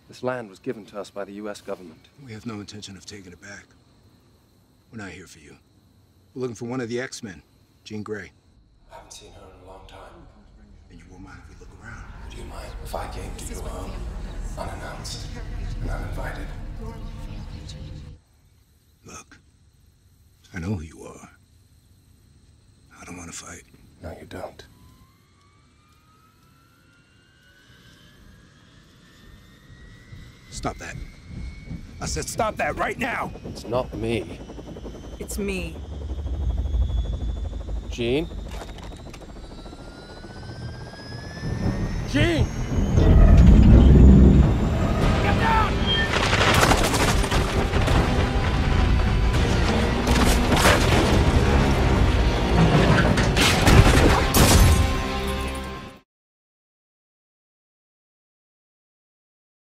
This land was given to us by the U.S. government. We have no intention of taking it back. We're not here for you. We're looking for one of the X-Men, Jean Grey. I haven't seen her in a long time. And you won't mind if we look around? Do you mind if I came to your home, unannounced and uninvited? Look, I know who you are. I don't want to fight. No, you don't. Stop that. I said stop that right now! It's not me. It's me. Jean? Jean!